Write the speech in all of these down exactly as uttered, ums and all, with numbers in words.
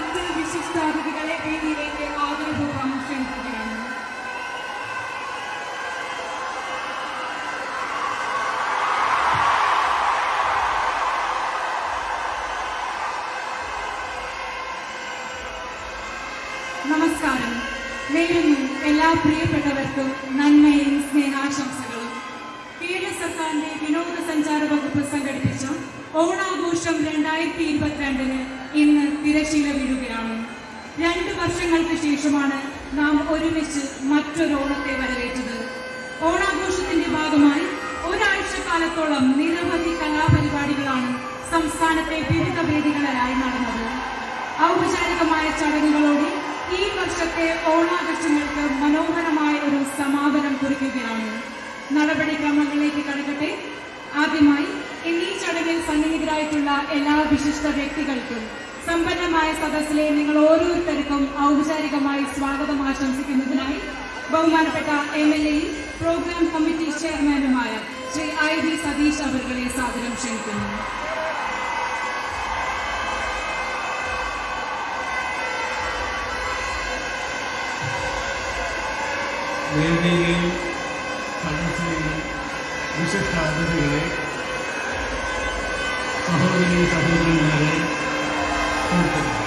മറ്റ് വിശിഷ്ടാതിഥികളെ വേദിയിലേക്ക് ആദരപൂർവ്വം ക്ഷണിക്കുകയാണ്. നമസ്കാരം. നേരുന്നു എല്ലാ പ്രിയപ്പെട്ടവർക്കും നന്മയും സ്നേഹാശംസകളും. കേരള സർക്കാരിന്റെ വിനോദസഞ്ചാര വകുപ്പ് സംഘടിപ്പിച്ച ഓണാഘോഷം രണ്ടായിരത്തി ഇരുപത്തിരണ്ടിന് ഇന്ന് തിരശ്ശീല വീഴുകയാണ്. രണ്ടു വർഷങ്ങൾക്ക് ശേഷമാണ് നാം ഒരുമിച്ച് മറ്റൊരു ഓണത്തെ വരവേറ്റത്. ഓണാഘോഷത്തിന്റെ ഭാഗമായി ഒരാഴ്ച കാലത്തോളം നിരവധി കലാപരിപാടികളാണ് സംസ്ഥാനത്തെ വിവിധ വേദികളിലായി നടന്നത്. ഔപചാരികമായ ചടങ്ങുകളോടെ ഈ വർഷത്തെ ഓണാഘോഷങ്ങൾക്ക് മനോഹരമായ ഒരു സമാപനം കുറിക്കുകയാണ്. നടപടിക്രമങ്ങളിലേക്ക് കടക്കട്ടെ. ആദ്യമായി ഇന്നീ ചടങ്ങിൽ സന്നിഹിതരായിട്ടുള്ള എല്ലാ വിശിഷ്ട വ്യക്തികൾക്കും സമ്പന്നമായ സദസ്സിലെ നിങ്ങൾ ഓരോരുത്തർക്കും ഔപചാരികമായി സ്വാഗതം ആശംസിക്കുന്നതിനായി ബഹുമാനപ്പെട്ട എം എൽ എയും പ്രോഗ്രാം കമ്മിറ്റി ചെയർമാനുമായ ശ്രീ ഐ വി സതീഷ് അവരുടെ സാദരം ക്ഷണിക്കുന്നു. വേദിയിലെയും സദസ്സിലെയും വിശിഷ്ട അതിഥികളെ, സഹോദരി സഹോദരന്മാരെ, സുഹൃത്തുക്കളെ,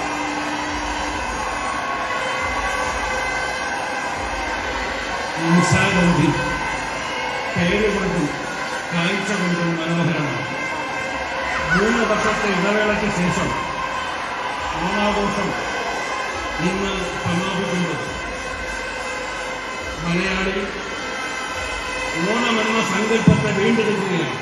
നിശാഗന്ധി പേരുകൊണ്ടും കാഴ്ച കൊണ്ടും മനോഹരമാണ്. മൂന്ന് വർഷത്തെ ഇടവേളയ്ക്ക് ശേഷം ഓണാഘോഷം ഇന്ന് സമാപിക്കുന്നത് മലയാളി ഓണമെന്ന സങ്കല്പത്തെ വീണ്ടെടുക്കുകയാണ്.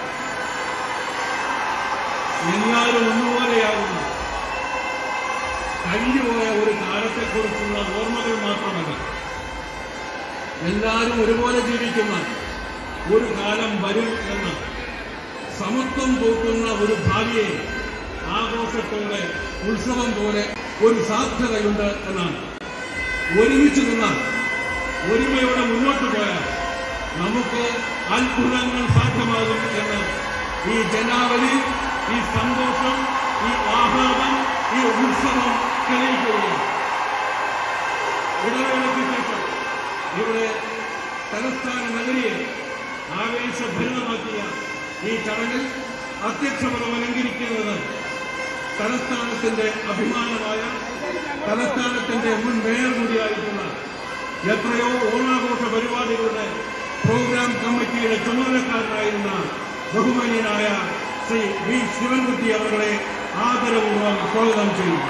എല്ലാവരും ഒന്നുപോലെയാകുന്ന കഴിഞ്ഞുപോയ ഒരു കാലത്തെക്കുറിച്ചുള്ള ഓർമ്മകൾ മാത്രമല്ല, എല്ലാവരും ഒരുപോലെ ജീവിക്കുന്ന ഒരു കാലം വരും എന്ന സമത്വം തൂക്കുന്ന ഒരു ഭാവിയെ ആഘോഷത്തോടെ ഉത്സവം പോലെ ഒരു സാധ്യതയുണ്ട് എന്നാണ്. ഒരുമിച്ച് നിന്നാൽ, ഒരുമയോടെ മുന്നോട്ട് പോയാൽ നമുക്ക് അത്ഭുതങ്ങൾ സാധ്യമാകും എന്ന് ഈ ജനാവലി, ഈ സന്തോഷം, ഈ ആഹ്ലാദം, ഈ ഉത്സവം തെളിയിക്കുകയാണ്. ഇടവേളയ്ക്ക് ശേഷം ഇവിടെ തലസ്ഥാന നഗരിയെ ആവേശഭരിതമാക്കിയ ഈ ചടങ്ങിൽ അധ്യക്ഷപദം അലങ്കരിക്കുന്നത് തലസ്ഥാനത്തിന്റെ അഭിമാനമായ, തലസ്ഥാനത്തിന്റെ മുൻ മേയർ കൂടിയായിട്ടുള്ള, എത്രയോ ഓണാഘോഷ പരിപാടികളുടെ പ്രോഗ്രാം കമ്മിറ്റിയുടെ ചുമതലക്കാരനായിരുന്ന ബഹുമാന്യനായ ശ്രീ വി ശിവൻകുട്ടി അവരുടെ ആദരപൂർവ്വം സ്വാഗതം ചെയ്യുന്നു.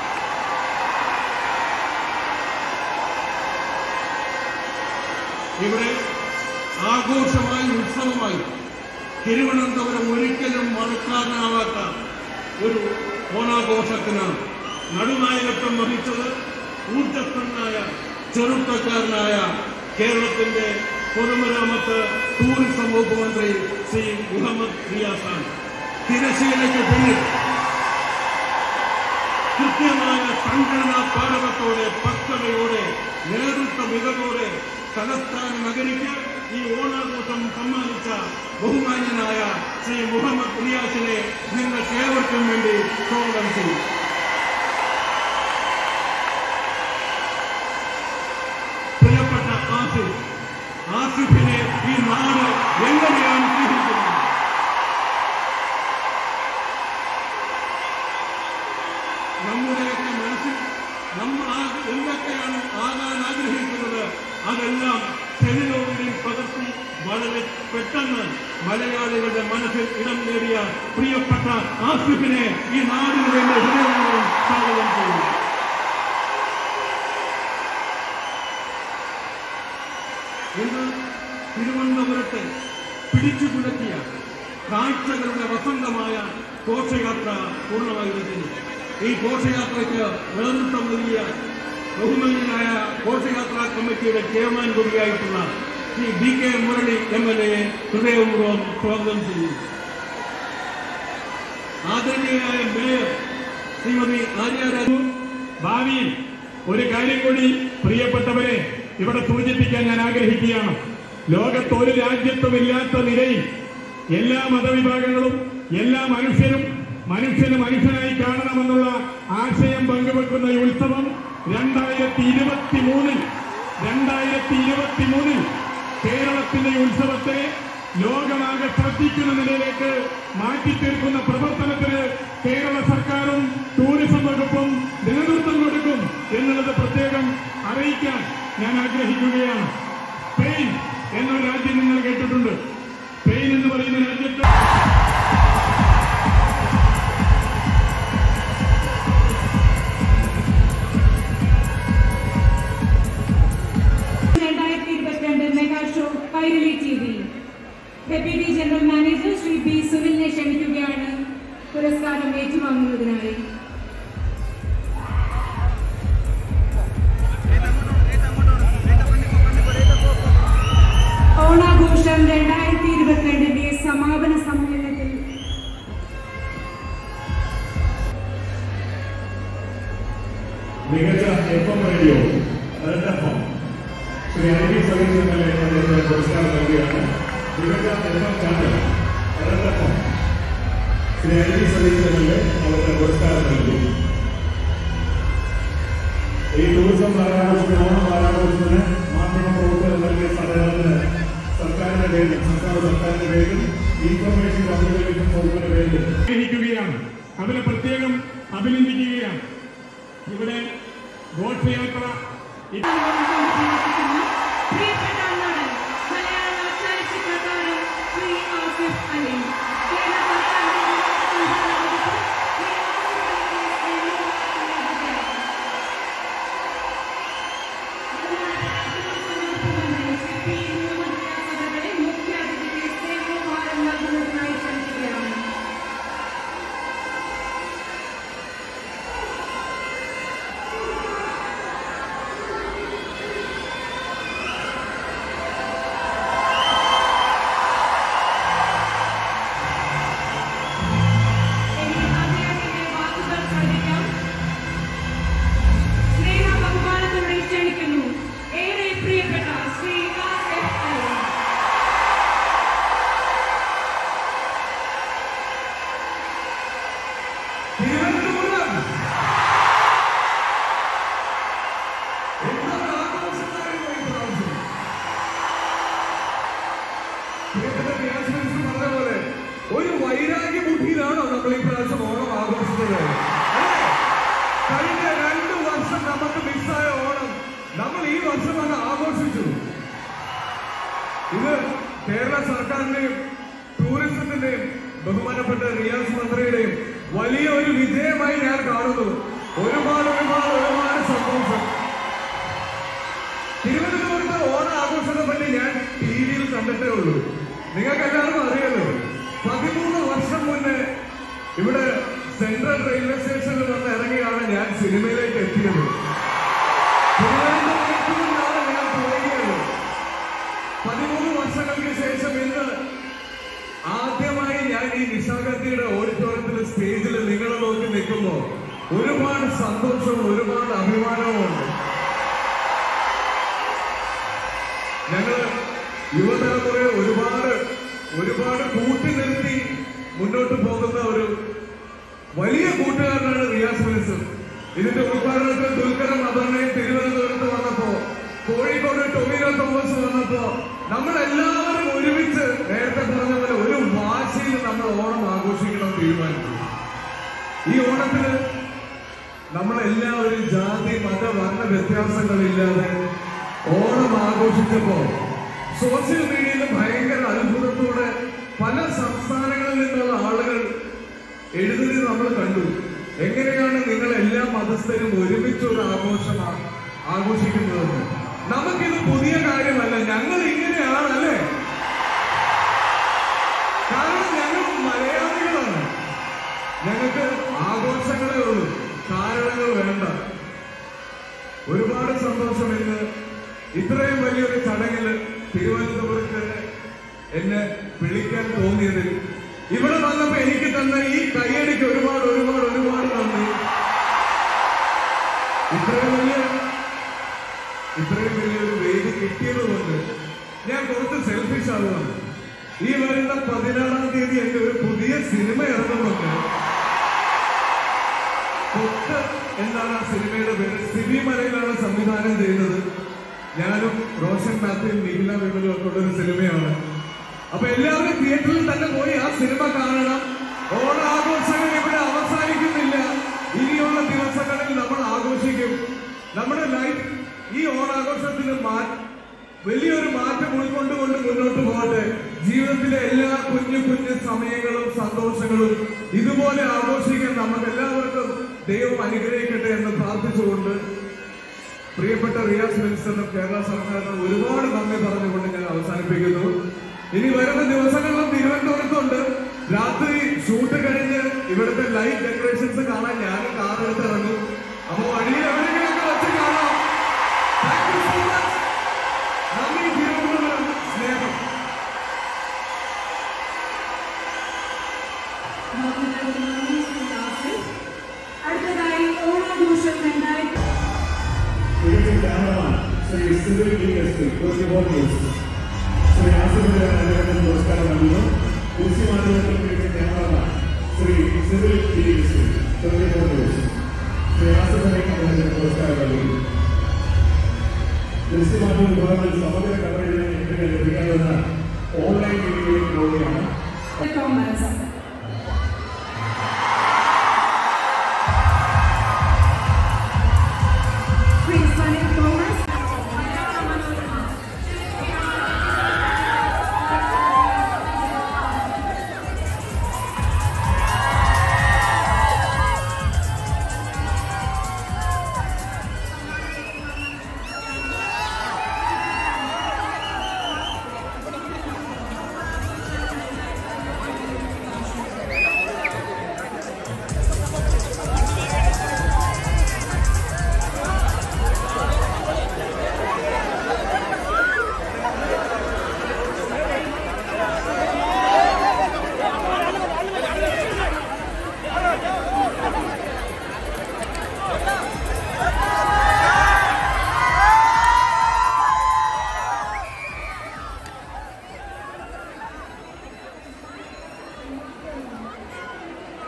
ഇവിടെ ആഘോഷമായി, ഉത്സവമായി തിരുവനന്തപുരം ഒരിക്കലും മറക്കാനാവാത്ത ഒരു ഓണാഘോഷത്തിന് നടുനായകത്വം വഹിച്ചത് ഊർജ്ജസ്വനായ ചെറുപ്പക്കാരനായ കേരളത്തിന്റെ പൊതുമരാമത്ത് ടൂറിസം വകുപ്പ് മന്ത്രി ശ്രീ മുഹമ്മദ് റിയാസാണ്. തിരശ്ശീലയ്ക്ക് പിന്നിൽ കൃത്യമായ സംഘടനാ പാഠകത്തോടെ, പക്വതയോടെ, നേതൃത്വ മികവോടെ തലസ്ഥാന നഗരിക്ക് ഈ ഓണാഘോഷം സമ്മാനിച്ച ബഹുമാന്യനായ ശ്രീ മുഹമ്മദ് റിയാസിനെ നിങ്ങൾക്ക് ഏവർക്കും വേണ്ടി സ്വാഗതം ചെയ്യും. പ്രിയപ്പെട്ട ആസിഫ്, ആസിഫിനെ ഈ നാട് എങ്ങനെയാണ് സ്വീകരിക്കുന്നത്? നമ്മുടെയൊക്കെ മനസ്സിൽ നമ്മൾ എന്തൊക്കെയാണ് ആകാൻ ആഗ്രഹിക്കുന്നത് അതെല്ലാം സെലിലോവിൽ പകർത്തി വളരെ പെട്ടെന്ന് മലയാളികളുടെ മനസ്സിൽ ഇടം നേടിയ പ്രിയപ്പെട്ട ആസിഫിനെ ഈ നാടിന് വേണ്ടി ഹൃദയപൂർവ്വം സ്വാഗതം ചെയ്യുന്നു. ഇന്ന് തിരുവനന്തപുരത്തെ പിടിച്ചു കുലക്കിയ കാഴ്ചകളുടെ വസന്തമായ ഘോഷയാത്ര പൂർണ്ണമായിരിക്കുന്നു. ഈ ഘോഷയാത്രയ്ക്ക് നേതൃത്വം നൽകിയ ബഹുമാന്യനായ ഘോഷയാത്രാ കമ്മിറ്റിയുടെ ചെയർമാൻ കൂടിയായിട്ടുള്ള Shri B K Murali M L എയെ ഹൃദയപൂർവ്വം സ്വാഗതം ചെയ്യുന്നു. ആദരണീയനായ മേയർ ശ്രീമതി ആര്യാരാജു, ഭാവിയിൽ ഒരു കാര്യം കൂടി പ്രിയപ്പെട്ടവരെ ഇവിടെ സൂചിപ്പിക്കാൻ ഞാൻ ആഗ്രഹിക്കുകയാണ്. ലോകത്ത് ഒരു രാജ്യത്തുമില്ലാത്ത നിലയിൽ എല്ലാ മതവിഭാഗങ്ങളും എല്ലാ മനുഷ്യരും മനുഷ്യന് മനുഷ്യനായി കാണണമെന്നുള്ള ആശയം പങ്കുവെക്കുന്ന ഈ ഉത്സവം രണ്ടായിരത്തി ഇരുപത്തി മൂന്നിൽ രണ്ടായിരത്തി ഇരുപത്തി മൂന്നിൽ കേരളത്തിന്റെ ഉത്സവത്തെ ലോകമാകെ ശ്രദ്ധിക്കുന്ന നിലയിലേക്ക് മാറ്റിത്തീർക്കുന്ന പ്രവർത്തനത്തിന് കേരള സർക്കാരും ടൂറിസം വകുപ്പും നേതൃത്വം കൊടുക്കും എന്നുള്ളത് പ്രത്യേകം അറിയിക്കാൻ ഞാൻ ആഗ്രഹിക്കുകയാണ്. സ്പെയിൻ എന്നൊരു രാജ്യം നിങ്ങൾ കേട്ടിട്ടുണ്ട്. സ്പെയിൻ എന്ന് പറയുന്ന രാജ്യത്ത് രണ്ടായിരത്തി ഇരുപത്തിരണ്ട് mega show Kairali T V deputy general manager Shri B സുനിലിനെ ക്ഷണിക്കുകയാണ് പുരസ്കാരം ഏറ്റുവാങ്ങുന്നതിനായി. ഓണാഘോഷം രണ്ടായിരത്തി ഇരുപത്തിരണ്ടിന്റെ സമാപന സമ്മേളനത്തിൽ മികച്ച F M radio Shri I V Satheesan M L A പുരസ്കാരം നൽകുകയാണ്. മികച്ച F M channel Shri I V Satheesan M L A അവരുടെ പുരസ്കാരം നൽകി. ഈ ടൂറിസം വാരാഘോഷത്തിന് ഓണം വാരാഘോഷത്തിന് മാധ്യമപ്രവർത്തകർ നൽകിയ സഹകരണത്തിന് സർക്കാരിന്റെ പേരിൽ സംസ്ഥാന സർക്കാരിന്റെ പേരിൽ ഇൻഫർമേഷൻ കമ്മ്യൂണിക്കേഷൻ വകുപ്പിന്റെ പേരിൽ അഭിനയിക്കുകയാണ്. അവരെ പ്രത്യേകം അഭിനന്ദിക്കുകയാണ്. ഇവിടെ ഘോഷയാത്ര പ്രിയപ്പെട്ട നടൻ മലയാള ചലച്ചിത്ര താരം ശ്രീ ആസിഫ് അലി മുഖ്യാതിഥിക്ക് സ്നേഹോപഹാരം നൽകുന്നതിനായി ക്ഷണിക്കുകയാണ്. ഒരു വൈരാഗ്യ ബുദ്ധിയിലാണോ നമ്മൾ ഈ പ്രാവശ്യം ഓണം ആഘോഷിച്ചത്? കഴിഞ്ഞ രണ്ടു വർഷം നമുക്ക് മിസ്സായ ഓണം നമ്മൾ ഈ വർഷം അത് ആഘോഷിച്ചു. ഇത് കേരള സർക്കാരിന്റെയും ടൂറിസത്തിന്റെയും ബഹുമാനപ്പെട്ട റിയാസ് മന്ത്രിയുടെയും വലിയ ഒരു വിജയമായി ഞാൻ കാണുന്നു. ഒരുപാട് ഒരുപാട് ഒരുപാട് സന്തോഷം. തിരുവനന്തപുരത്ത് ഓണ ആഘോഷത്തെ പറ്റി ഞാൻ ടി വിയിൽ കണ്ടിട്ടേ ഉള്ളൂ. നിങ്ങൾക്ക് എല്ലാവർക്കും അറിയാലോ, പതിമൂന്ന് വർഷം മുന്നേ ഇവിടെ സെൻട്രൽ റെയിൽവേ സ്റ്റേഷനിൽ വന്ന് ഇറങ്ങിയാണ് ഞാൻ സിനിമയിലേക്ക് എത്തിയത്. തിരുവനന്തപുരത്ത് നിന്നാണ് ഞാൻ തുടങ്ങിയത്. പതിമൂന്ന് വർഷങ്ങൾക്ക് ശേഷം ഇന്ന് ആദ്യമായി ഞാൻ ഈ നിശാഗന്ധിയുടെ ഓഡിറ്റോറിയത്തിൽ സ്റ്റേജിൽ നിങ്ങളെ നോക്കി നിൽക്കുമ്പോ ഒരുപാട് സന്തോഷവും ഒരുപാട് അഭിമാനവും ഉണ്ട്. ഞങ്ങള് യുവതലമുറയെ ഒരുപാട് ഒരുപാട് കൂട്ടി നിർത്തി മുന്നോട്ട് പോകുന്ന ഒരു വലിയ കൂട്ടുകാരനാണ് റിയാസ് ഫിലിസം. ഇതിന്റെ ഉദ്ഘാടനത്തിൽ ദുൽഖറും അപർണയും തിരുവനന്തപുരത്ത് വന്നപ്പോ, കോഴിക്കോട് ടൊവിനോ തോമസ് വന്നപ്പോ നമ്മളെല്ലാവരും ഒരുമിച്ച് നേരത്തെ പറഞ്ഞ പോലെ ഒരു വാശിയിൽ നമ്മൾ ഓണം ആഘോഷിക്കണം തീരുമാനിച്ചു. ഈ ഓണത്തിന് നമ്മളെല്ലാവരും ജാതി മത വർണ്ണ വ്യത്യാസങ്ങളില്ലാതെ ഓണം ആഘോഷിച്ചപ്പോ സോഷ്യൽ മീഡിയയിൽ ഭയങ്കര അത്ഭുതത്തോടെ പല സംസ്ഥാനങ്ങളിൽ നിന്നുള്ള ആളുകൾ എഴുതുന്നത് നമ്മൾ കണ്ടു. എങ്ങനെയാണ് നിങ്ങൾ എല്ലാ മതസ്ഥരും ഒരുമിച്ച് ഒരു ആഘോഷം ആഘോഷിക്കുന്നതെന്ന്. നമുക്കിത് പുതിയ കാര്യമല്ല, ഞങ്ങൾ ഇങ്ങനെയാണല്ലേ. കാരണം ഞങ്ങൾ മലയാളികളാണ്. ഞങ്ങൾക്ക് ആഘോഷങ്ങളേ ഉള്ളൂ, കാരണങ്ങൾ വേണ്ട. ഒരുപാട് സന്തോഷം ഇന്ന് ഇത്രയും വലിയൊരു ചടങ്ങിൽ തിരുവനന്തപുരത്ത് എന്നെ വിളിക്കാൻ തോന്നിയതിൽ, ഇവിടെ വന്നപ്പോ എനിക്ക് തന്ന ഈ കയ്യടിക്ക് ഒരുപാട് ഒരുപാട് ഒരുപാട് നന്ദി. ഇത്രയും വലിയ ഇത്രയും വലിയൊരു വേദി കിട്ടിയത് കൊണ്ട് ഞാൻ കുറച്ച് സെൽഫിഷ് ആവുകയാണ്. ഈ വരുന്ന പതിനാറാം തീയതി എന്റെ ഒരു പുതിയ സിനിമ ഇറങ്ങുന്നുണ്ട്. കൊത്ത് എന്നാണ് ആ സിനിമയുടെ പേര്. സിബി മലയിലാണ് സംവിധാനം ചെയ്യുന്നത്. ഞാനും റോഷൻ മാത്യുവും നിഖില വിമലും ഒക്കെ ഉള്ളൊരു സിനിമയാണ്. അപ്പൊ എല്ലാവരും തിയേറ്ററിൽ തന്നെ പോയി ആ സിനിമ കാണണം. ഓണാഘോഷങ്ങൾ ഇവിടെ അവസാനിക്കുന്നില്ല. ഇനിയുള്ള ദിവസങ്ങളിൽ നമ്മൾ ആഘോഷിക്കും. നമ്മുടെ ലൈഫ് ഈ ഓണാഘോഷത്തിന് വലിയൊരു മാറ്റം ഉൾക്കൊണ്ടുകൊണ്ട് മുന്നോട്ട് പോകട്ടെ. ജീവിതത്തിലെ എല്ലാ കുഞ്ഞു കുഞ്ഞു സമയങ്ങളും സന്തോഷങ്ങളും ഇതുപോലെ ആഘോഷിക്കാൻ നമുക്ക് എല്ലാവർക്കും ദൈവം അനുഗ്രഹിക്കട്ടെ എന്ന് പ്രാർത്ഥിച്ചുകൊണ്ട് പ്രിയപ്പെട്ട റിയാസ് മിനിസ്റ്ററിനും കേരള സർക്കാരിനും ഒരുപാട് നന്ദി പറഞ്ഞുകൊണ്ട് ഞാൻ അവസാനിപ്പിക്കുന്നു. ഇനി വരുന്ന ദിവസങ്ങളിലും തിരുവനന്തപുരത്തുണ്ട്. രാത്രി ഷൂട്ട് കഴിഞ്ഞ് ഇവിടുത്തെ ലൈവ് ഡെക്കറേഷൻസ് കാണാൻ ഞാനും കാർ എടുത്ത് ഇറങ്ങും. അപ്പൊ വഴിയിൽ എവിടെയെങ്കിലൊക്കെ വെച്ച് കാണാം. നന്ദി. തിരുവനന്തപുരം സ്നേഹം. അടുത്തതായി ഓണാഘോഷം രണ്ടായിരത്തി Shri civil D S P Shri ആസിഫിന്റെ പുരസ്കാരം നൽകുന്നു. ദൃശ്യമാധ്യമത്തിൽ cameraman Shri civil D S P Shri ആസിഫിനെ പുരസ്കാരം നൽകുന്നു. ദൃശ്യമാധ്യമ വിഭാഗത്തിൽ സമഗ്ര കവറേജിന് എൻട്രി ലഭിക്കാവുന്ന ഓൺലൈൻ മീഡിയയിൽ പോവുകയാണ്.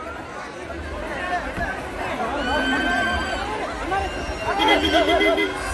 Thank you.